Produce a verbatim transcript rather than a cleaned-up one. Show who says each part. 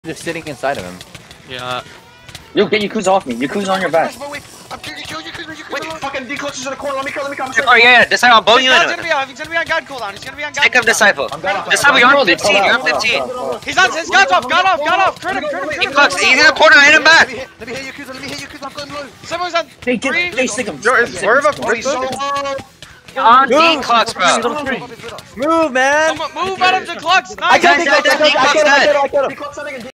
Speaker 1: Just sitting inside of him.
Speaker 2: Yeah.
Speaker 3: Yo, get Yakuza off me. Yakuza on your back.
Speaker 4: Wait, I'm killing you, Yakuza, Yakuza. Wait, fucking D-clutches in the corner. Let me come, let me come.
Speaker 2: Oh yeah, yeah. Disciple, I'll bow you
Speaker 4: He's
Speaker 2: in.
Speaker 4: gonna be on. He's gonna be on God cooldown. He's gonna be on God
Speaker 2: Take him,
Speaker 4: cooldown.
Speaker 2: Disciple. Disciple, you're on fifteen. You're on fifteen.
Speaker 4: He's on. His God's off. God off. God off. Crit him. Crit him. Crit him.
Speaker 2: Clocks, he's in the corner. Hit him back.
Speaker 4: Let me hit. Let me hit Yakuza. Let me hit Yakuza. I'm going low. Someone's on.
Speaker 3: They
Speaker 4: three.
Speaker 3: did. They stick him.
Speaker 5: Where about
Speaker 4: Oh, he's so low.
Speaker 2: On D clocks, bro.
Speaker 1: Move, man.
Speaker 4: Move out of the clocks.
Speaker 5: I
Speaker 4: Nice.
Speaker 5: can't
Speaker 2: Nice, nice, nice,
Speaker 5: I can't I can't I can't I can't